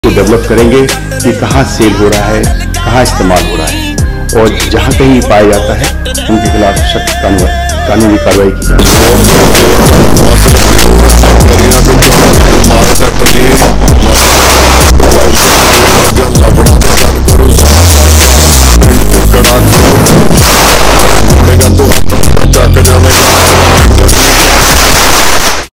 Develop करेंगे कि कहाँ सेल हो रहा है, कहाँ इस्तेमाल हो रहा है, और जहाँ कहीं पाया जाता है उनके खिलाफ सख्त कानूनी कार्रवाई की जाए।